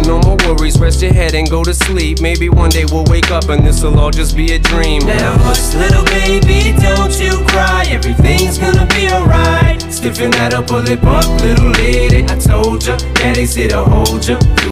no more worries, rest your head and go to sleep. Maybe one day we'll wake up and this'll all just be a dream. Now hush little baby, don't you cry, everything's gonna be alright. Stiffen that upper lip up, little lady, I told ya, daddy's here to hold ya.